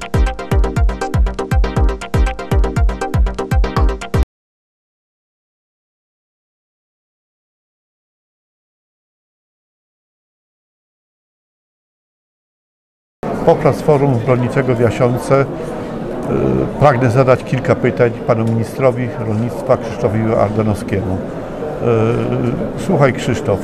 Podczas forum rolniczego w Jasiące pragnę zadać kilka pytań panu ministrowi rolnictwa Krzysztofowi Ardanowskiemu. Słuchaj, Krzysztof,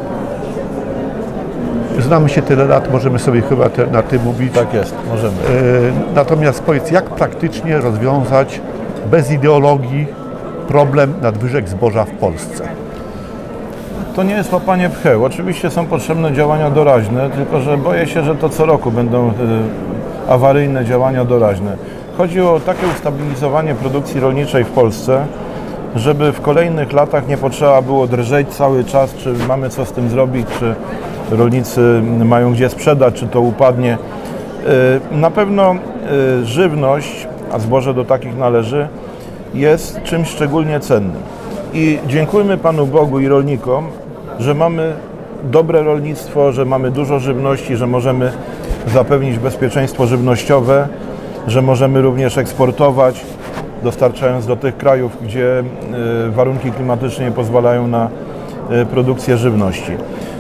znamy się tyle lat, możemy sobie chyba na tym mówić. Tak jest, możemy. Natomiast powiedz, jak praktycznie rozwiązać bez ideologii problem nadwyżek zboża w Polsce? To nie jest łapanie pcheł. Oczywiście są potrzebne działania doraźne, tylko że boję się, że to co roku będą awaryjne działania doraźne. Chodzi o takie ustabilizowanie produkcji rolniczej w Polsce, żeby w kolejnych latach nie potrzeba było drżeć cały czas, czy mamy co z tym zrobić, czy rolnicy mają gdzie sprzedać, czy to upadnie. Na pewno żywność, a zboże do takich należy, jest czymś szczególnie cennym. I dziękujmy Panu Bogu i rolnikom, że mamy dobre rolnictwo, że mamy dużo żywności, że możemy zapewnić bezpieczeństwo żywnościowe, że możemy również eksportować, dostarczając do tych krajów, gdzie warunki klimatyczne nie pozwalają na produkcję żywności.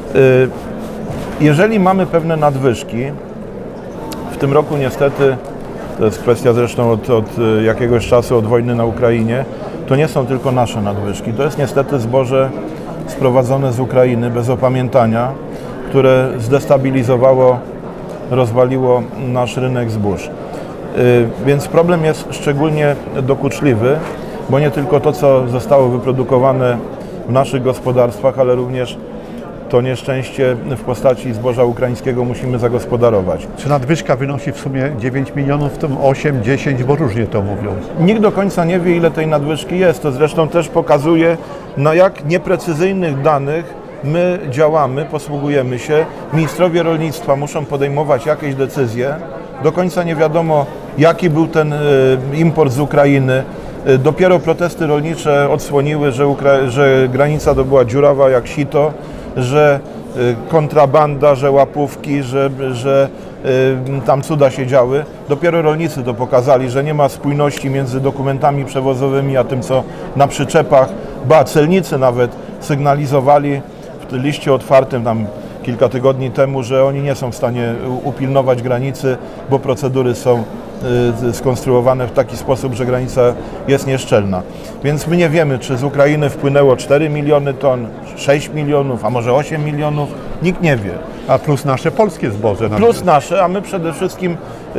Jeżeli mamy pewne nadwyżki, w tym roku niestety, to jest kwestia zresztą od jakiegoś czasu, od wojny na Ukrainie, to nie są tylko nasze nadwyżki, to jest niestety zboże sprowadzone z Ukrainy bez opamiętania, które zdestabilizowało, rozwaliło nasz rynek zbóż. Więc problem jest szczególnie dokuczliwy, bo nie tylko to, co zostało wyprodukowane w naszych gospodarstwach, ale również to nieszczęście w postaci zboża ukraińskiego musimy zagospodarować. Czy nadwyżka wynosi w sumie 9 milionów, w tym 8, 10, bo różnie to mówią? Nikt do końca nie wie, ile tej nadwyżki jest. To zresztą też pokazuje, na jak nieprecyzyjnych danych my działamy, posługujemy się. Ministrowie rolnictwa muszą podejmować jakieś decyzje. Do końca nie wiadomo, jaki był ten import z Ukrainy. Dopiero protesty rolnicze odsłoniły, że granica to była dziurawa jak sito, że kontrabanda, że łapówki, że tam cuda się działy. Dopiero rolnicy to pokazali, że nie ma spójności między dokumentami przewozowymi a tym, co na przyczepach. Celnicy nawet sygnalizowali w liście otwartym tam kilka tygodni temu, że oni nie są w stanie upilnować granicy, bo procedury są skonstruowane w taki sposób, że granica jest nieszczelna. Więc my nie wiemy, czy z Ukrainy wpłynęło 4 miliony ton, 6 milionów, a może 8 milionów. Nikt nie wie. A plus nasze polskie zboże. Plus nasze, a my przede wszystkim,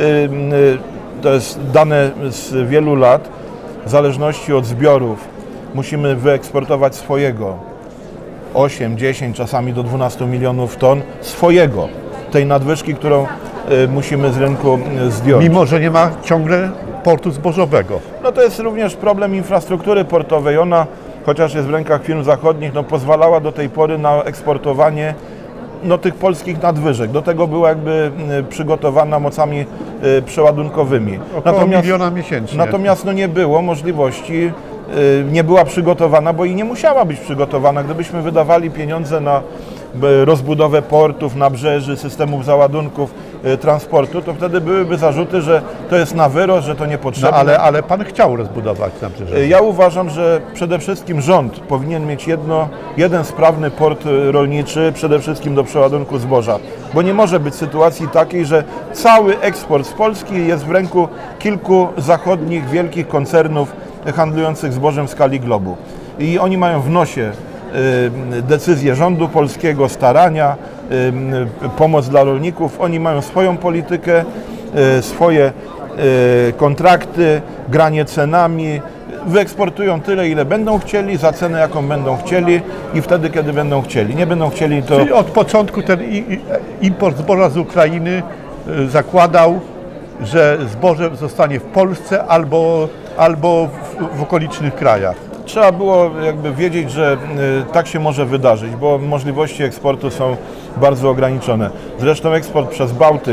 to jest dane z wielu lat, w zależności od zbiorów, musimy wyeksportować swojego 8, 10, czasami do 12 milionów ton swojego, tej nadwyżki, którą musimy z rynku zdjąć. Mimo że nie ma ciągle portu zbożowego. No to jest również problem infrastruktury portowej. Ona, chociaż jest w rękach firm zachodnich, no pozwalała do tej pory na eksportowanie tych polskich nadwyżek. Do tego była jakby przygotowana mocami przeładunkowymi. Około miliona miesięcznie. Natomiast nie było możliwości, nie była przygotowana, bo i nie musiała być przygotowana. Gdybyśmy wydawali pieniądze na rozbudowę portów, nabrzeży, systemów załadunków, transportu, to wtedy byłyby zarzuty, że to jest na wyrost, że to niepotrzebne. No ale pan chciał rozbudować nabrzeże. Ja uważam, że przede wszystkim rząd powinien mieć jeden sprawny port rolniczy, przede wszystkim do przeładunku zboża, bo nie może być sytuacji takiej, że cały eksport z Polski jest w ręku kilku zachodnich, wielkich koncernów handlujących zbożem w skali globu. I oni mają w nosie decyzje rządu polskiego, starania, pomoc dla rolników. Oni mają swoją politykę, swoje kontrakty, granie cenami. Wyeksportują tyle, ile będą chcieli, za cenę, jaką będą chcieli i wtedy, kiedy będą chcieli. Nie będą chcieli, to... Czyli od początku ten import zboża z Ukrainy zakładał, że zboże zostanie w Polsce albo w okolicznych krajach. Trzeba było jakby wiedzieć, że tak się może wydarzyć, bo możliwości eksportu są bardzo ograniczone. Zresztą eksport przez Bałtyk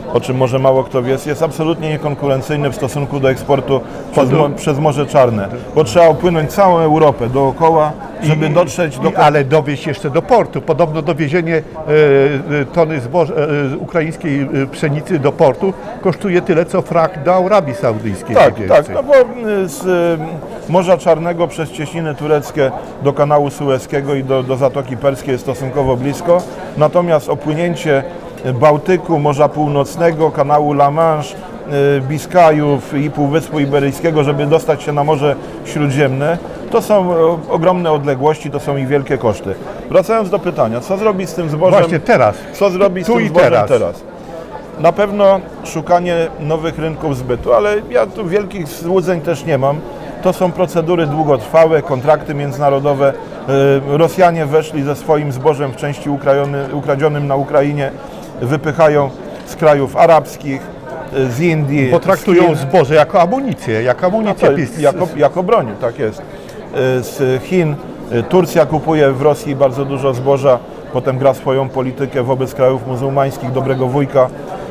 o czym może mało kto wie, jest absolutnie niekonkurencyjny w stosunku do eksportu przez Morze Czarne, bo trzeba opłynąć całą Europę dookoła, żeby dotrzeć do... Ale dowieźć jeszcze do portu. Podobno dowiezienie tony ukraińskiej pszenicy do portu kosztuje tyle, co frak do Arabii Saudyjskiej. Tak, no bo z Morza Czarnego przez cieśniny tureckie do kanału Sueskiego i do Zatoki Perskiej jest stosunkowo blisko, natomiast opłynięcie Bałtyku, Morza Północnego, kanału La Manche, Biskajów i Półwyspu Iberyjskiego, żeby dostać się na Morze Śródziemne, to są ogromne odległości, to są i wielkie koszty. Wracając do pytania, co zrobić z tym zbożem? Właśnie teraz. Co zrobić z tym zbożem teraz? Na pewno szukanie nowych rynków zbytu, ale ja tu wielkich złudzeń też nie mam. To są procedury długotrwałe, kontrakty międzynarodowe. Rosjanie weszli ze swoim zbożem w części ukradzionym na Ukrainie, wypychają z krajów arabskich, z Indii. Bo traktują zboże jako amunicję, jako broń, tak jest. Z Chin, Turcja kupuje w Rosji bardzo dużo zboża, potem gra swoją politykę wobec krajów muzułmańskich, dobrego wujka.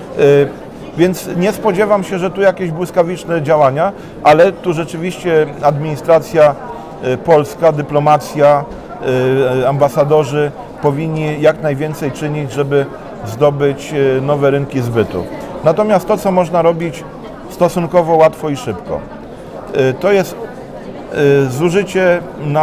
Więc nie spodziewam się, że tu jakieś błyskawiczne działania, ale tu rzeczywiście administracja polska, dyplomacja, ambasadorzy powinni jak najwięcej czynić, żeby zdobyć nowe rynki zbytu. Natomiast to, co można robić stosunkowo łatwo i szybko, to jest zużycie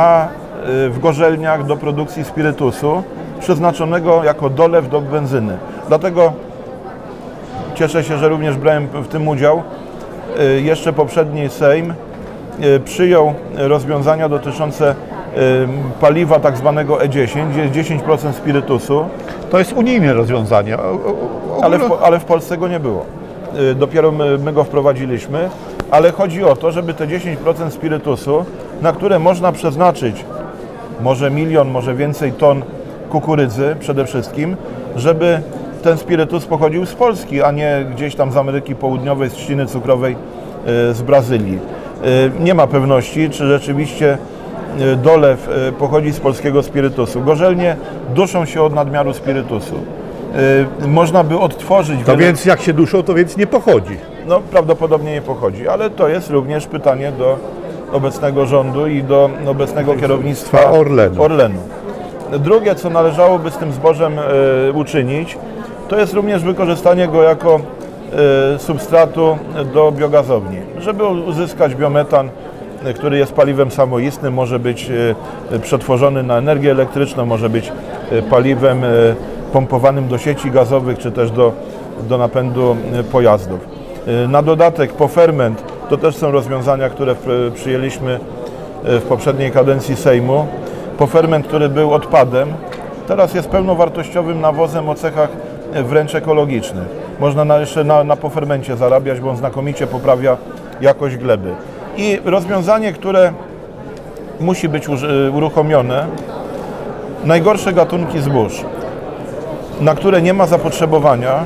w gorzelniach do produkcji spirytusu przeznaczonego jako dolew do benzyny. Dlatego cieszę się, że również brałem w tym udział. Jeszcze poprzedni Sejm przyjął rozwiązania dotyczące paliwa tak zwanego E10, gdzie jest 10% spirytusu. To jest unijne rozwiązanie. Ale w Polsce go nie było. Dopiero my go wprowadziliśmy, ale chodzi o to, żeby te 10% spirytusu, na które można przeznaczyć może 1 milion, może więcej ton kukurydzy przede wszystkim, żeby ten spirytus pochodził z Polski, a nie gdzieś tam z Ameryki Południowej, z trzciny cukrowej z Brazylii. Nie ma pewności, czy rzeczywiście dolew pochodzi z polskiego spirytusu. Gorzelnie duszą się od nadmiaru spirytusu. Można by odtworzyć... To więc jak się duszą, to więc nie pochodzi. No prawdopodobnie nie pochodzi, ale to jest również pytanie do obecnego rządu i do obecnego kierownictwa Orlenu. Drugie, co należałoby z tym zbożem uczynić, to jest również wykorzystanie go jako substratu do biogazowni, żeby uzyskać biometan, który jest paliwem samoistnym, może być przetworzony na energię elektryczną, może być paliwem pompowanym do sieci gazowych, czy też do napędu pojazdów. Na dodatek poferment to też są rozwiązania, które przyjęliśmy w poprzedniej kadencji Sejmu. Poferment, który był odpadem, teraz jest pełnowartościowym nawozem o cechach wręcz ekologicznych. Można jeszcze na pofermencie zarabiać, bo on znakomicie poprawia jakość gleby. I rozwiązanie, które musi być uruchomione, najgorsze gatunki zbóż, na które nie ma zapotrzebowania,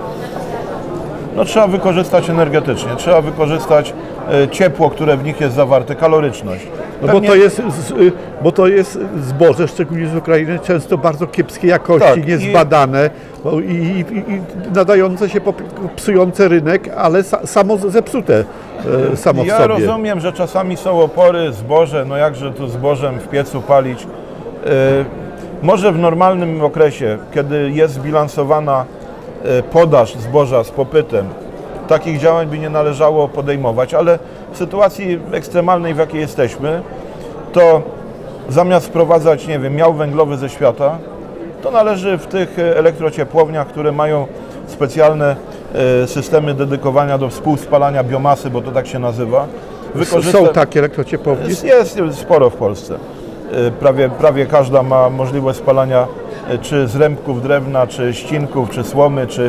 no trzeba wykorzystać energetycznie, trzeba wykorzystać ciepło, które w nich jest zawarte, kaloryczność. No bo to jest zboże, szczególnie z Ukrainy, często bardzo kiepskiej jakości, tak, niezbadane i nadające się, psujące rynek, ale samo zepsute samo w sobie. Ja rozumiem, że czasami są opory, zboże, no jakże tu zbożem w piecu palić. Może w normalnym okresie, kiedy jest zbilansowana podaż zboża z popytem, takich działań by nie należało podejmować, ale w sytuacji ekstremalnej, w jakiej jesteśmy, to zamiast wprowadzać, nie wiem, miał węglowy ze świata, to należy w tych elektrociepłowniach, które mają specjalne systemy dedykowania do współspalania biomasy, bo to tak się nazywa. Są takie elektrociepłownie? Jest sporo w Polsce. Prawie każda ma możliwość spalania czy zrębków drewna, czy ścinków, czy słomy, czy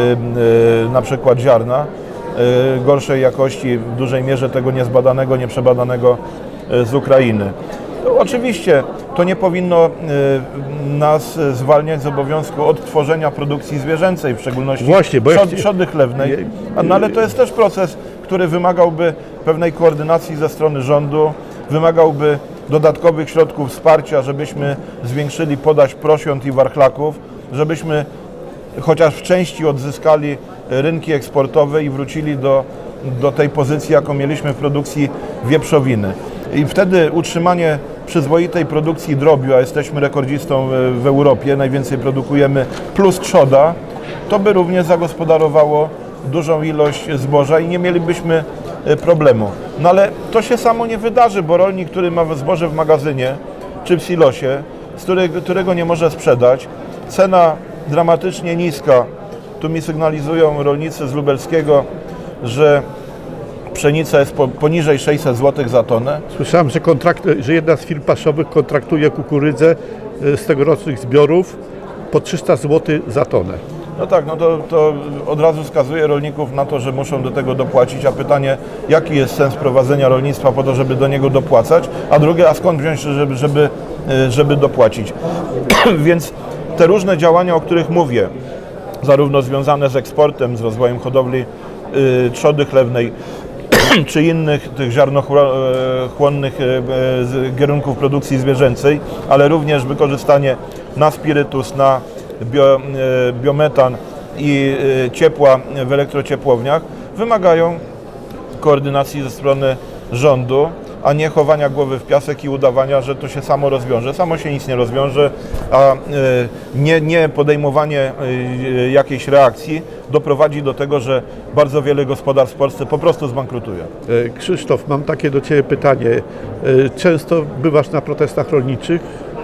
na przykład ziarna gorszej jakości, w dużej mierze tego niezbadanego, nieprzebadanego z Ukrainy. Oczywiście to nie powinno nas zwalniać z obowiązku odtworzenia produkcji zwierzęcej, w szczególności trzody chlewnej, no ale to jest też proces, który wymagałby pewnej koordynacji ze strony rządu, wymagałby dodatkowych środków wsparcia, żebyśmy zwiększyli podaż prosiąt i warchlaków, żebyśmy chociaż w części odzyskali rynki eksportowe i wrócili do tej pozycji, jaką mieliśmy w produkcji wieprzowiny. I wtedy utrzymanie przyzwoitej produkcji drobiu, a jesteśmy rekordzistą w Europie, najwięcej produkujemy, plus trzoda, to by również zagospodarowało dużą ilość zboża i nie mielibyśmy problemu. No ale to się samo nie wydarzy, bo rolnik, który ma zboże w magazynie czy w silosie, którego nie może sprzedać, cena dramatycznie niska. Tu mi sygnalizują rolnicy z Lubelskiego, że pszenica jest poniżej 600 zł za tonę. Słyszałem, że jedna z firm paszowych kontraktuje kukurydzę z tegorocznych zbiorów po 300 zł za tonę. No tak, no to od razu skazuje rolników na to, że muszą do tego dopłacić, a pytanie, jaki jest sens prowadzenia rolnictwa po to, żeby do niego dopłacać, a drugie, a skąd wziąć, żeby dopłacić. Więc te różne działania, o których mówię, zarówno związane z eksportem, z rozwojem hodowli trzody chlewnej, czy innych tych ziarnochłonnych kierunków produkcji zwierzęcej, ale również wykorzystanie na spirytus, na biometan i ciepła w elektrociepłowniach, wymagają koordynacji ze strony rządu, a nie chowania głowy w piasek i udawania, że to się samo rozwiąże. Samo się nic nie rozwiąże, a nie podejmowanie jakiejś reakcji doprowadzi do tego, że bardzo wiele gospodarstw w Polsce po prostu zbankrutuje. Krzysztof, mam takie do Ciebie pytanie. Często bywasz na protestach rolniczych?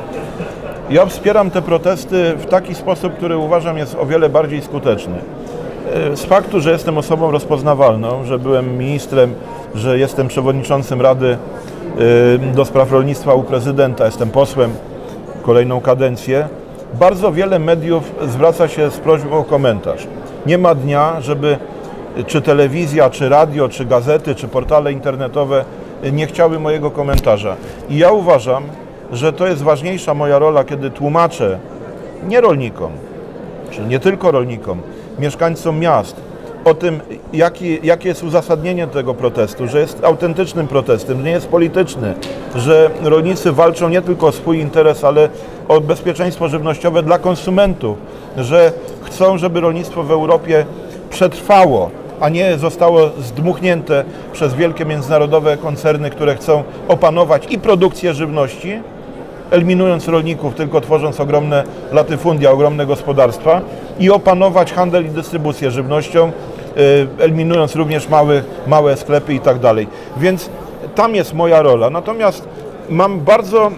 Ja wspieram te protesty w taki sposób, który uważam jest o wiele bardziej skuteczny. Z faktu, że jestem osobą rozpoznawalną, że byłem ministrem, że jestem przewodniczącym Rady do spraw rolnictwa u prezydenta, jestem posłem kolejną kadencję, bardzo wiele mediów zwraca się z prośbą o komentarz. Nie ma dnia, żeby czy telewizja, czy radio, czy gazety, czy portale internetowe nie chciały mojego komentarza. I ja uważam, że to jest ważniejsza moja rola, kiedy tłumaczę nie rolnikom, czy nie tylko rolnikom, mieszkańcom miast o tym, jakie jest uzasadnienie tego protestu, że jest autentycznym protestem, że nie jest polityczny, że rolnicy walczą nie tylko o swój interes, ale o bezpieczeństwo żywnościowe dla konsumentów, że chcą, żeby rolnictwo w Europie przetrwało, a nie zostało zdmuchnięte przez wielkie międzynarodowe koncerny, które chcą opanować i produkcję żywności, eliminując rolników, tylko tworząc ogromne latyfundia, ogromne gospodarstwa i opanować handel i dystrybucję żywnością, eliminując również małe sklepy i tak dalej. Więc tam jest moja rola. Natomiast mam bardzo,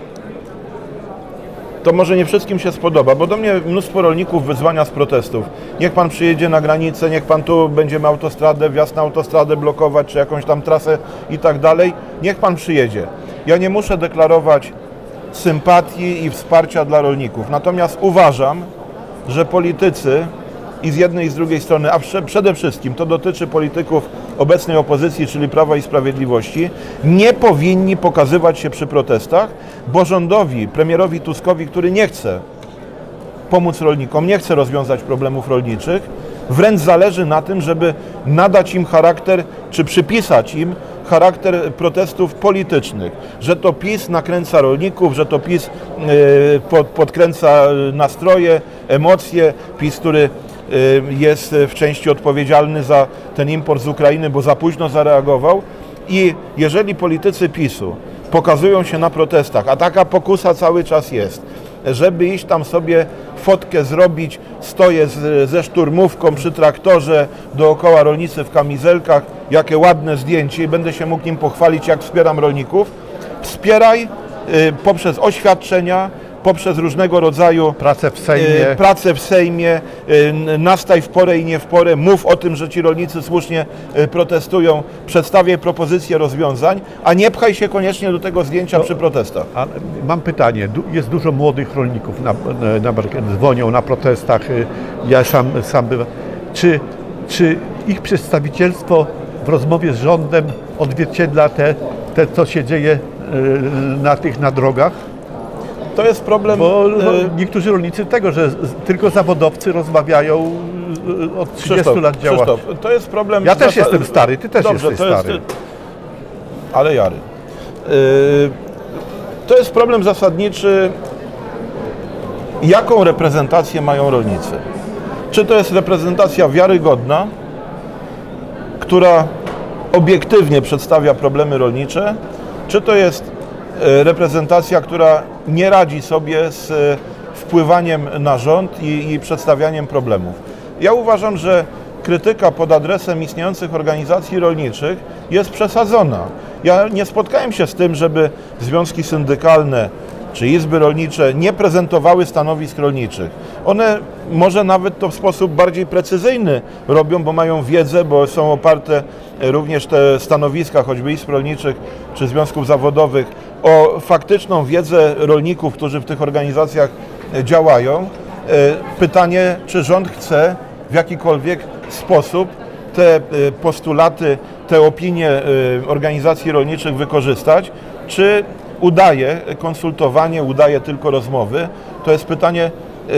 to może nie wszystkim się spodoba, bo do mnie mnóstwo rolników wyzwania z protestów. Niech pan przyjedzie na granicę, niech pan tu będziemy autostradę, wjazd na autostradę blokować, czy jakąś tam trasę i tak dalej. Niech pan przyjedzie. Ja nie muszę deklarować sympatii i wsparcia dla rolników. Natomiast uważam, że politycy i z jednej i z drugiej strony, a przede wszystkim to dotyczy polityków obecnej opozycji, czyli Prawa i Sprawiedliwości, nie powinni pokazywać się przy protestach, bo rządowi, premierowi Tuskowi, który nie chce pomóc rolnikom, nie chce rozwiązać problemów rolniczych, wręcz zależy na tym, żeby nadać im charakter, czy przypisać im charakter protestów politycznych, że to PiS nakręca rolników, że to PiS podkręca nastroje, emocje, PiS, który jest w części odpowiedzialny za ten import z Ukrainy, bo za późno zareagował. I jeżeli politycy PiS-u pokazują się na protestach, a taka pokusa cały czas jest, żeby iść tam sobie fotkę zrobić, stoję ze szturmówką przy traktorze, dookoła rolnicy w kamizelkach, jakie ładne zdjęcie i będę się mógł nim pochwalić, jak wspieram rolników. Wspieraj poprzez oświadczenia, poprzez różnego rodzaju pracę w Sejmie, nastaj w porę i nie w porę, mów o tym, że ci rolnicy słusznie protestują, przedstawiaj propozycje rozwiązań, a nie pchaj się koniecznie do tego zdjęcia przy protestach. Mam pytanie, jest dużo młodych rolników, dzwonią na protestach, ja sam bywam. Czy ich przedstawicielstwo w rozmowie z rządem odzwierciedla co się dzieje na drogach? To jest problem. Bo niektórzy rolnicy że tylko zawodowcy rozmawiają od 30 lat działania. Krzysztof, to jest problem. Ja też jestem stary, ty też jesteś stary. Ale Jary. To jest problem zasadniczy, jaką reprezentację mają rolnicy. Czy to jest reprezentacja wiarygodna, która obiektywnie przedstawia problemy rolnicze, czy to jest reprezentacja, która nie radzi sobie z wpływaniem na rząd i przedstawianiem problemów. Ja uważam, że krytyka pod adresem istniejących organizacji rolniczych jest przesadzona. Ja nie spotkałem się z tym, żeby związki syndykalne czy izby rolnicze nie prezentowały stanowisk rolniczych. One może nawet to w sposób bardziej precyzyjny robią, bo mają wiedzę, bo są oparte również te stanowiska, choćby izb rolniczych czy związków zawodowych, o faktyczną wiedzę rolników, którzy w tych organizacjach działają. Pytanie, czy rząd chce w jakikolwiek sposób te postulaty, te opinie organizacji rolniczych wykorzystać, czy udaje konsultowanie, udaje tylko rozmowy. To jest pytanie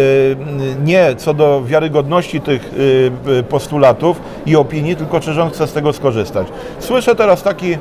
nie co do wiarygodności tych postulatów i opinii, tylko czy rząd chce z tego skorzystać. Słyszę teraz taki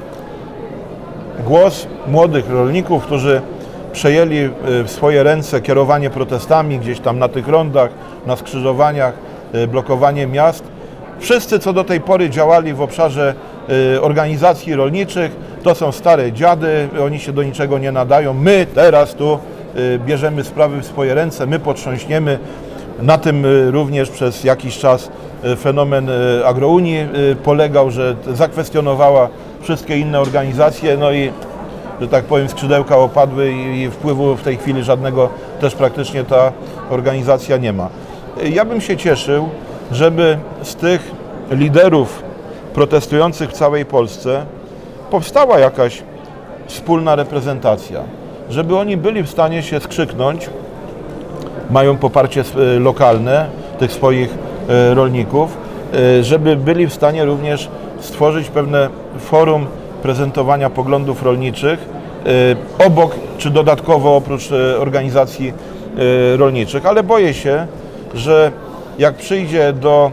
głos młodych rolników, którzy przejęli w swoje ręce kierowanie protestami gdzieś tam na tych rondach, na skrzyżowaniach, blokowanie miast. Wszyscy, co do tej pory działali w obszarze organizacji rolniczych, to są stare dziady, oni się do niczego nie nadają. My teraz tu bierzemy sprawy w swoje ręce, my potrząśniemy. Na tym również przez jakiś czas fenomen Agrounii polegał, że zakwestionowała wszystkie inne organizacje, no i, że tak powiem, skrzydełka opadły i wpływu w tej chwili żadnego też praktycznie ta organizacja nie ma. Ja bym się cieszył, żeby z tych liderów protestujących w całej Polsce powstała jakaś wspólna reprezentacja, żeby oni byli w stanie się skrzyknąć, mają poparcie lokalne tych swoich rolników, żeby byli w stanie również stworzyć pewne forum prezentowania poglądów rolniczych obok czy dodatkowo oprócz organizacji rolniczych, ale boję się, że jak przyjdzie do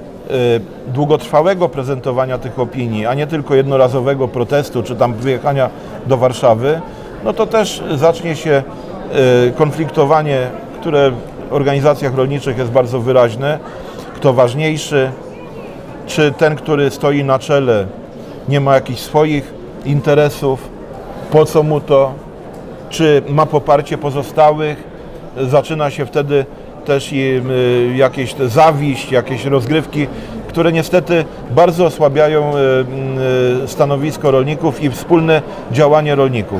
długotrwałego prezentowania tych opinii, a nie tylko jednorazowego protestu, czy tam wyjechania do Warszawy, no to też zacznie się konfliktowanie, które w organizacjach rolniczych jest bardzo wyraźne. Kto ważniejszy, czy ten, który stoi na czele, nie ma jakichś swoich interesów, po co mu to, czy ma poparcie pozostałych, zaczyna się wtedy też i jakieś zawiść, jakieś rozgrywki, które niestety bardzo osłabiają stanowisko rolników i wspólne działanie rolników.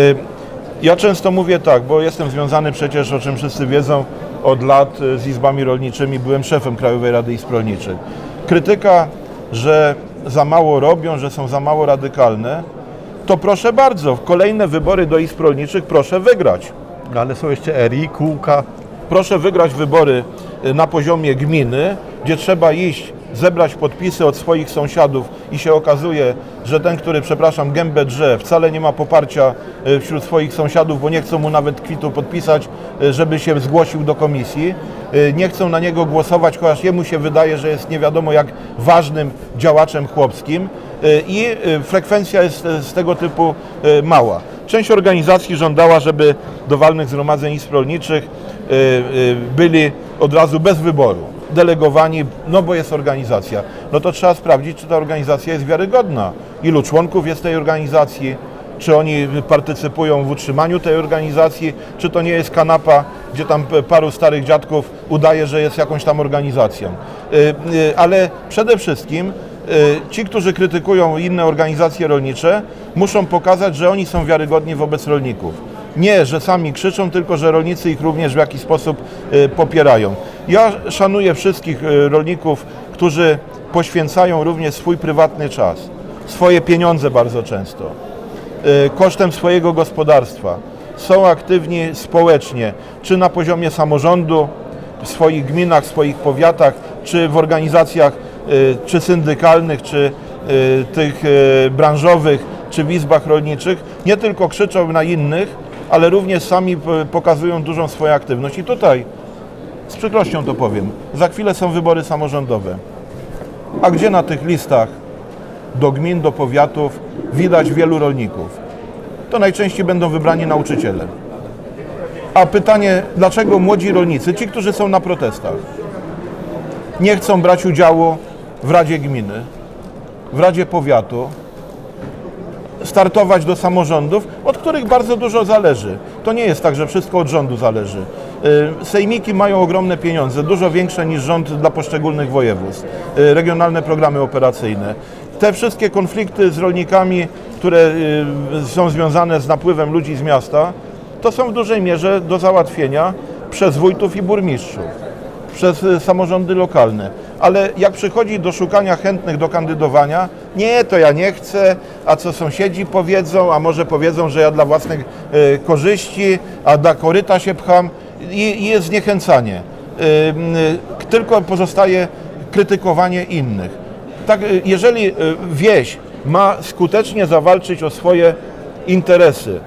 Ja często mówię tak, bo jestem związany przecież, o czym wszyscy wiedzą, od lat z izbami rolniczymi, byłem szefem Krajowej Rady Izb Rolniczych. Krytyka, że za mało robią, że są za mało radykalne, to proszę bardzo, kolejne wybory do izb rolniczych proszę wygrać. Ale są jeszcze ERI, kółka. Proszę wygrać wybory na poziomie gminy, gdzie trzeba iść, zebrać podpisy od swoich sąsiadów i się okazuje, że ten, który, przepraszam, gębę drze, wcale nie ma poparcia wśród swoich sąsiadów, bo nie chcą mu nawet kwitu podpisać, żeby się zgłosił do komisji. Nie chcą na niego głosować, chociaż jemu się wydaje, że jest nie wiadomo jak ważnym działaczem chłopskim i frekwencja jest z tego typu mała. Część organizacji żądała, żeby do walnych zgromadzeń izb rolniczych byli od razu bez wyboru, delegowani, no bo jest organizacja. No to trzeba sprawdzić, czy ta organizacja jest wiarygodna. Ilu członków jest tej organizacji, czy oni partycypują w utrzymaniu tej organizacji, czy to nie jest kanapa, gdzie tam paru starych dziadków udaje, że jest jakąś tam organizacją. Ale przede wszystkim ci, którzy krytykują inne organizacje rolnicze, muszą pokazać, że oni są wiarygodni wobec rolników. Nie, że sami krzyczą, tylko że rolnicy ich również w jakiś sposób popierają. Ja szanuję wszystkich rolników, którzy poświęcają również swój prywatny czas, swoje pieniądze bardzo często, kosztem swojego gospodarstwa. Są aktywni społecznie, czy na poziomie samorządu, w swoich gminach, w swoich powiatach, czy w organizacjach czy syndykalnych, czy tych branżowych, czy w izbach rolniczych. Nie tylko krzyczą na innych, ale również sami pokazują dużą swoją aktywność. I tutaj, z przykrością to powiem, za chwilę są wybory samorządowe. A gdzie na tych listach do gmin, do powiatów widać wielu rolników? To najczęściej będą wybrani nauczyciele. A pytanie, dlaczego młodzi rolnicy, ci, którzy są na protestach, nie chcą brać udziału w Radzie Gminy, w Radzie Powiatu, startować do samorządów, od których bardzo dużo zależy. To nie jest tak, że wszystko od rządu zależy. Sejmiki mają ogromne pieniądze, dużo większe niż rząd dla poszczególnych województw. Regionalne programy operacyjne. Te wszystkie konflikty z rolnikami, które są związane z napływem ludzi z miasta, to są w dużej mierze do załatwienia przez wójtów i burmistrzów, przez samorządy lokalne. Ale jak przychodzi do szukania chętnych do kandydowania, nie, to ja nie chcę, a co sąsiedzi powiedzą, a może powiedzą, że ja dla własnych korzyści, a dla koryta się pcham i jest zniechęcanie. Tylko pozostaje krytykowanie innych. Tak, jeżeli wieś ma skutecznie zawalczyć o swoje interesy,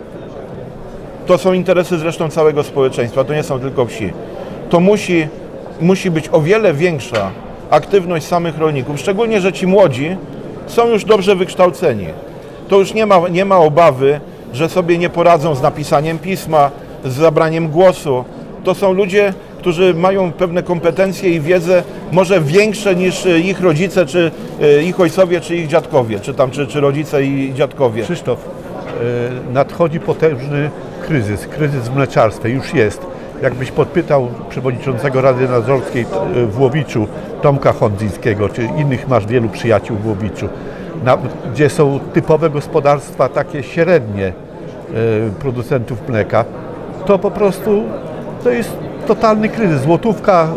to są interesy zresztą całego społeczeństwa, to nie są tylko wsi, to musi być o wiele większa aktywność samych rolników, szczególnie, że ci młodzi są już dobrze wykształceni. To już nie ma obawy, że sobie nie poradzą z napisaniem pisma, z zabraniem głosu. To są ludzie, którzy mają pewne kompetencje i wiedzę może większe niż ich rodzice, czy ich ojcowie, czy ich dziadkowie, czy rodzice i dziadkowie. Krzysztof, nadchodzi potężny kryzys w mleczarstwie, już jest. Jakbyś podpytał przewodniczącego Rady Nadzorczej w Łowiczu, Tomka Hondzyńskiego, czy innych, masz wielu przyjaciół w Łowiczu, gdzie są typowe gospodarstwa takie średnie producentów mleka, to po prostu to jest totalny kryzys. Złotówka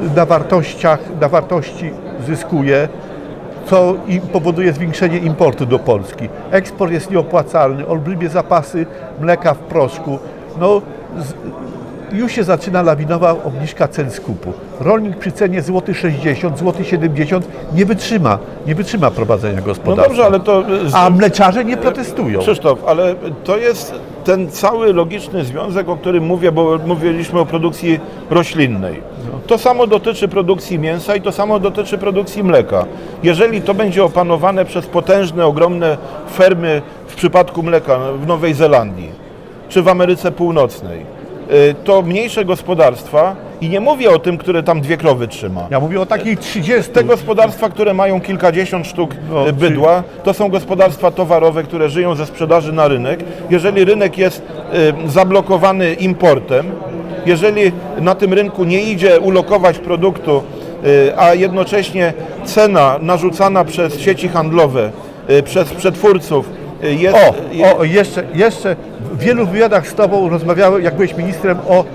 na wartości zyskuje, co powoduje zwiększenie importu do Polski. Eksport jest nieopłacalny, olbrzymie zapasy mleka w proszku. No, już się zaczyna lawinowa obniżka cen skupu. Rolnik przy cenie złoty 60, złoty 70 nie wytrzyma prowadzenia gospodarstwa. No dobrze, ale to... A mleczarze nie protestują. Krzysztof, ale to jest ten cały logiczny związek, o którym mówię, bo mówiliśmy o produkcji roślinnej. To samo dotyczy produkcji mięsa i to samo dotyczy produkcji mleka. Jeżeli to będzie opanowane przez potężne, ogromne fermy w przypadku mleka w Nowej Zelandii czy w Ameryce Północnej, to mniejsze gospodarstwa, i nie mówię o tym, które tam 2 krowy trzyma. Ja mówię o takich 30. Te gospodarstwa, które mają kilkadziesiąt sztuk bydła, to są gospodarstwa towarowe, które żyją ze sprzedaży na rynek. Jeżeli rynek jest zablokowany importem, jeżeli na tym rynku nie idzie ulokować produktu, a jednocześnie cena narzucana przez sieci handlowe, przez przetwórców jest... Jeszcze w wielu wywiadach z Tobą rozmawiałem, jak byłeś ministrem,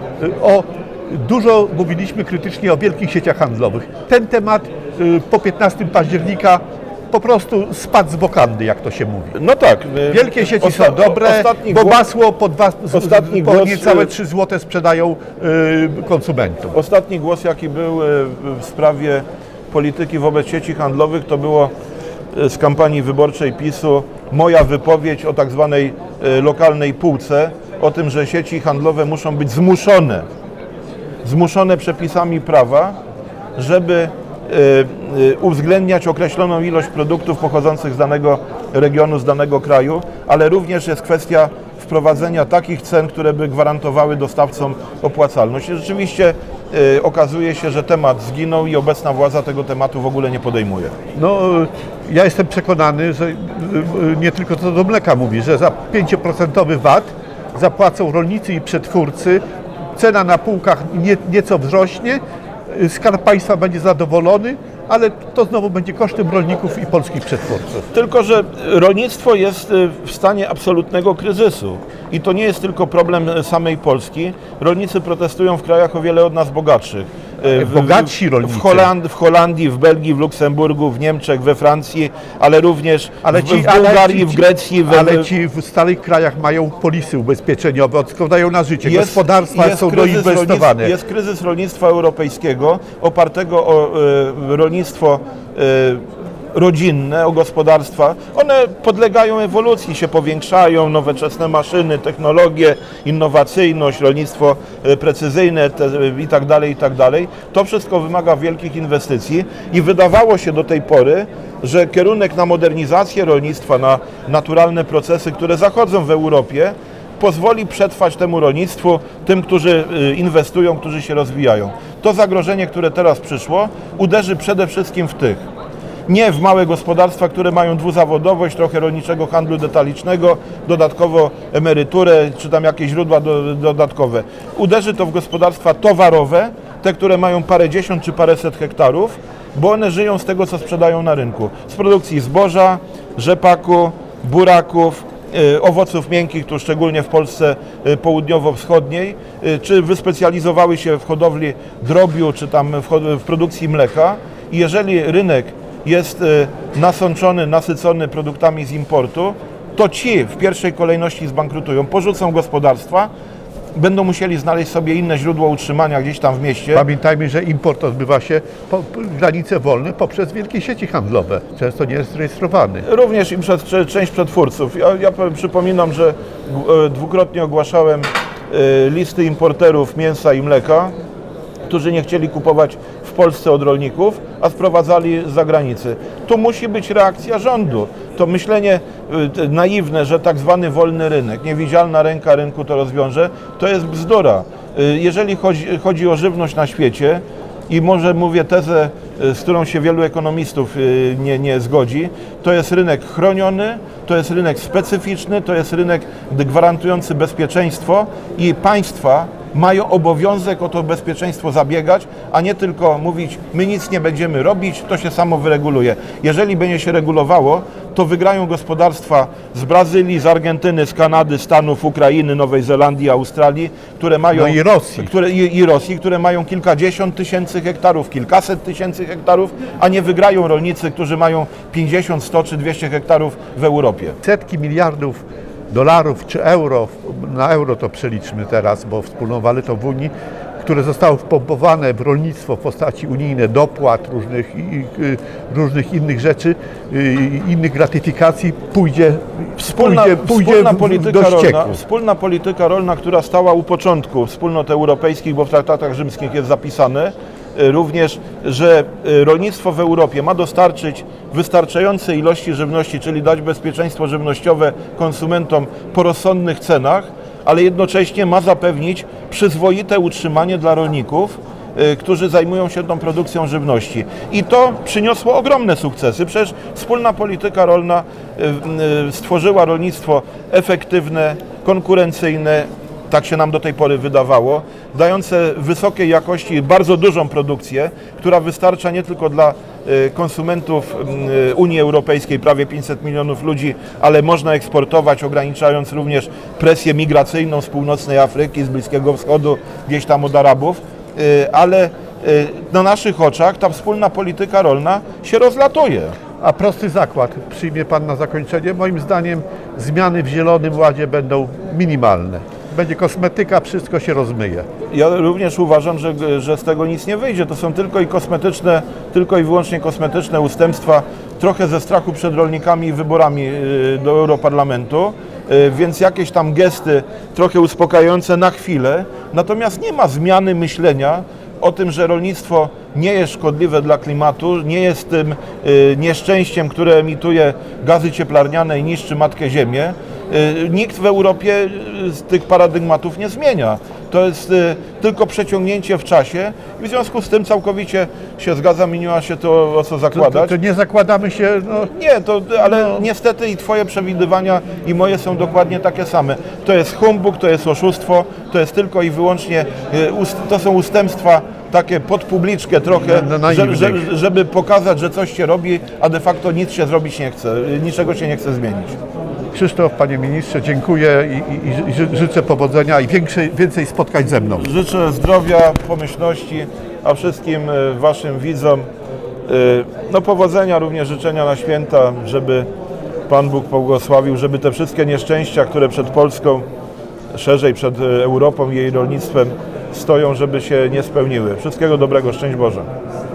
dużo mówiliśmy krytycznie o wielkich sieciach handlowych. Ten temat po 15 października po prostu spadł z wokandy, jak to się mówi. No tak. Wielkie sieci są dobre, bo masło po niecałe 3 zł sprzedają konsumentom. Ostatni głos, jaki był w sprawie polityki wobec sieci handlowych, to było z kampanii wyborczej PiS-u moja wypowiedź o tak zwanej lokalnej półce, o tym, że sieci handlowe muszą być zmuszone przepisami prawa, żeby uwzględniać określoną ilość produktów pochodzących z danego regionu, z danego kraju, ale również jest kwestia wprowadzenia takich cen, które by gwarantowały dostawcom opłacalność. I rzeczywiście okazuje się, że temat zginął i obecna władza tego tematu w ogóle nie podejmuje. No, ja jestem przekonany, że nie tylko co do mleka mówi, że za 5% VAT zapłacą rolnicy i przetwórcy, cena na półkach nieco wzrośnie, Skarb Państwa będzie zadowolony, ale to znowu będzie kosztem rolników i polskich przetwórców. Tylko że rolnictwo jest w stanie absolutnego kryzysu i to nie jest tylko problem samej Polski. Rolnicy protestują w krajach o wiele od nas bogatszych. Bogatsi rolnicy. W Holandii, w Belgii, w Luksemburgu, w Niemczech, we Francji, ale również w Bułgarii, w Grecji. Ale ci w starych krajach mają polisy ubezpieczeniowe, odkładają na życie. Gospodarstwa są doinwestowane. Jest kryzys rolnictwa europejskiego opartego o rolnictwo rodzinne, o gospodarstwa. One podlegają ewolucji, się powiększają, nowoczesne maszyny, technologie, innowacyjność, rolnictwo precyzyjne itd., itd. To wszystko wymaga wielkich inwestycji i wydawało się do tej pory, że kierunek na modernizację rolnictwa, na naturalne procesy, które zachodzą w Europie, pozwoli przetrwać temu rolnictwu, tym, którzy inwestują, którzy się rozwijają. To zagrożenie, które teraz przyszło, uderzy przede wszystkim w tych. Nie w małe gospodarstwa, które mają dwuzawodowość, trochę rolniczego handlu detalicznego, dodatkowo emeryturę, czy tam jakieś źródła dodatkowe. Uderzy to w gospodarstwa towarowe, te, które mają parędziesiąt czy paręset hektarów, bo one żyją z tego, co sprzedają na rynku. Z produkcji zboża, rzepaku, buraków, owoców miękkich, tu szczególnie w Polsce południowo-wschodniej, czy wyspecjalizowały się w hodowli drobiu, czy tam w produkcji mleka. I jeżeli rynek jest nasączony, nasycony produktami z importu, to ci w pierwszej kolejności zbankrutują, porzucą gospodarstwa, będą musieli znaleźć sobie inne źródło utrzymania gdzieś tam w mieście. Pamiętajmy, że import odbywa się po granice wolne poprzez wielkie sieci handlowe, często nie jest rejestrowany. Również i przez część przetwórców. Ja przypominam, że dwukrotnie ogłaszałem listy importerów mięsa i mleka, którzy nie chcieli kupować w Polsce od rolników, a sprowadzali z zagranicy. Tu musi być reakcja rządu. To myślenie naiwne, że tak zwany wolny rynek, niewidzialna ręka rynku to rozwiąże, to jest bzdura. Jeżeli chodzi o żywność na świecie, i może mówię tezę, z którą się wielu ekonomistów nie zgodzi, to jest rynek chroniony, to jest rynek specyficzny, to jest rynek gwarantujący bezpieczeństwo i państwa mają obowiązek o to bezpieczeństwo zabiegać, a nie tylko mówić, my nic nie będziemy robić, to się samo wyreguluje. Jeżeli będzie się regulowało, to wygrają gospodarstwa z Brazylii, z Argentyny, z Kanady, Stanów, Ukrainy, Nowej Zelandii, Australii, które mają... No i Rosji. Rosji, które mają kilkadziesiąt tysięcy hektarów, kilkaset tysięcy hektarów, a nie wygrają rolnicy, którzy mają 50, 100 czy 200 hektarów w Europie. Setki miliardów dolarów czy euro, na euro to przeliczmy teraz, bo wspólną walutą w Unii, które zostały wpompowane w rolnictwo w postaci unijne dopłat, różnych innych rzeczy, innych gratyfikacji, pójdzie do ścieku. Wspólna polityka rolna, która stała u początku wspólnot europejskich, bo w traktatach rzymskich jest zapisane, również, że rolnictwo w Europie ma dostarczyć wystarczającej ilości żywności, czyli dać bezpieczeństwo żywnościowe konsumentom po rozsądnych cenach, ale jednocześnie ma zapewnić przyzwoite utrzymanie dla rolników, którzy zajmują się tą produkcją żywności. I to przyniosło ogromne sukcesy. Przecież wspólna polityka rolna stworzyła rolnictwo efektywne, konkurencyjne, tak się nam do tej pory wydawało, dające wysokiej jakości bardzo dużą produkcję, która wystarcza nie tylko dla konsumentów Unii Europejskiej, prawie 500 milionów ludzi, ale można eksportować, ograniczając również presję migracyjną z północnej Afryki, z Bliskiego Wschodu, gdzieś tam od Arabów, ale na naszych oczach ta wspólna polityka rolna się rozlatuje. A prosty zakład przyjmie Pan na zakończenie? Moim zdaniem zmiany w Zielonym Ładzie będą minimalne. Będzie kosmetyka, wszystko się rozmyje. Ja również uważam, że z tego nic nie wyjdzie. To są tylko i wyłącznie kosmetyczne ustępstwa, trochę ze strachu przed rolnikami i wyborami do Europarlamentu, więc jakieś tam gesty trochę uspokajające na chwilę, natomiast nie ma zmiany myślenia o tym, że rolnictwo nie jest szkodliwe dla klimatu, nie jest tym nieszczęściem, które emituje gazy cieplarniane i niszczy Matkę Ziemię. Nikt w Europie z tych paradygmatów nie zmienia. To jest tylko przeciągnięcie w czasie i w związku z tym całkowicie się zgadzam i nie ma się to o co zakładać. To nie zakładamy się... Nie, ale niestety i Twoje przewidywania i moje są dokładnie takie same. To jest humbug, to jest oszustwo, to jest tylko i wyłącznie, to są ustępstwa takie pod publiczkę trochę, żeby pokazać, że coś się robi, a de facto nic się zrobić nie chce, niczego się nie chce zmienić. Krzysztof, panie ministrze, dziękuję i życzę powodzenia i więcej spotkań ze mną. Życzę zdrowia, pomyślności, a wszystkim waszym widzom powodzenia, również życzenia na święta, żeby Pan Bóg pobłogosławił, żeby te wszystkie nieszczęścia, które przed Polską, szerzej przed Europą i jej rolnictwem stoją, żeby się nie spełniły. Wszystkiego dobrego, szczęść Boże.